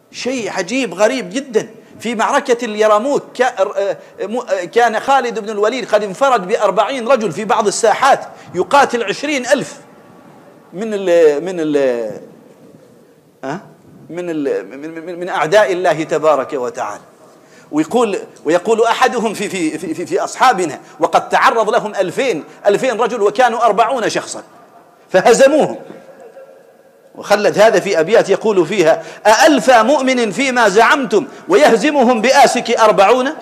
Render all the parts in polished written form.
شيء عجيب غريب جدا. في معركة اليرموك كان خالد بن الوليد قد انفرد ب40 رجل في بعض الساحات يقاتل 20,000 من أعداء الله تبارك وتعالى. ويقول أحدهم في أصحابنا وقد تعرض لهم 2000 رجل وكانوا 40 شخصا فهزموهم. وخلد هذا في أبيات يقول فيها: أألف مؤمن فيما زعمتم ويهزمهم بآسك 40.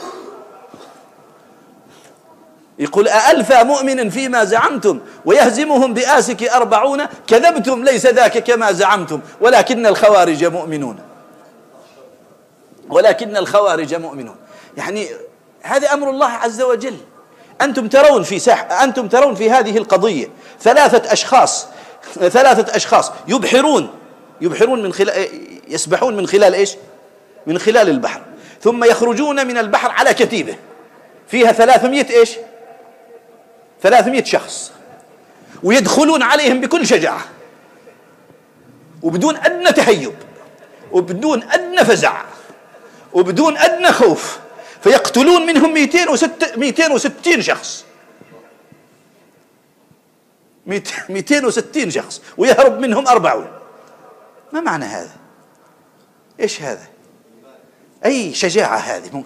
يقول: أألف مؤمن فيما زعمتم ويهزمهم بآسك 40 كذبتم ليس ذاك كما زعمتم ولكن الخوارج مؤمنون. يعني هذا أمر الله عز وجل. أنتم ترون في هذه القضية 3 أشخاص يبحرون يسبحون من خلال إيش؟ من خلال البحر، ثم يخرجون من البحر على كتيبة فيها 300 شخص، ويدخلون عليهم بكل شجاعة وبدون أدنى تهيب وبدون أدنى فزع وبدون أدنى خوف، فيقتلون منهم 260 شخص 260 شخص ويهرب منهم 40. ما معنى هذا؟ إيش هذا؟ أي شجاعة هذه؟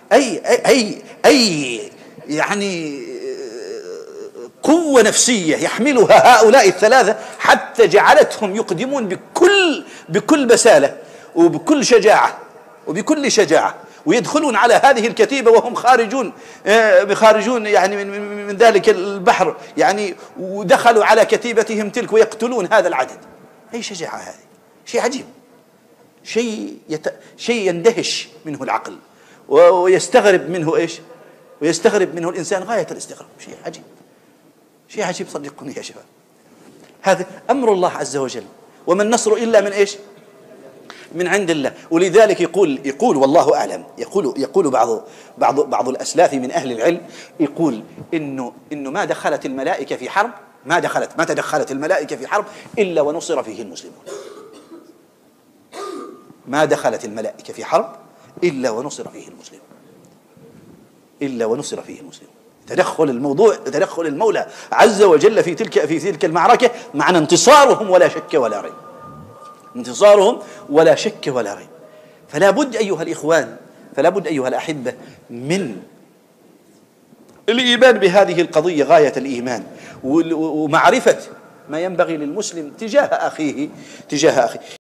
أي يعني قوة نفسية يحملها هؤلاء ال3 حتى جعلتهم يقدمون بكل بسالة وبكل شجاعة ويدخلون على هذه الكتيبة وهم خارجون يعني من ذلك البحر، يعني ودخلوا على كتيبتهم تلك ويقتلون هذا العدد. أي شجاعة هذه؟ شيء عجيب، شيء يندهش منه العقل ويستغرب منه إيش؟ ويستغرب منه الإنسان غاية الاستغراب. شيء عجيب صدقوني يا شباب. هذا أمر الله عز وجل، وما النصر إلا من إيش؟ من عند الله. ولذلك يقول والله أعلم، يقول بعض الأسلاف من أهل العلم، يقول إنه ما تدخلت الملائكة في حرب إلا ونصر فيه المسلمون. ما دخلت الملائكة في حرب إلا ونصر فيه المسلمون. تدخل المولى عز وجل في تلك المعركة معنى انتصارهم ولا شك ولا ريب. فلا بد أيها الإخوان، أيها الأحبة، من الإيمان بهذه القضية غاية الإيمان، ومعرفة ما ينبغي للمسلم تجاه أخيه.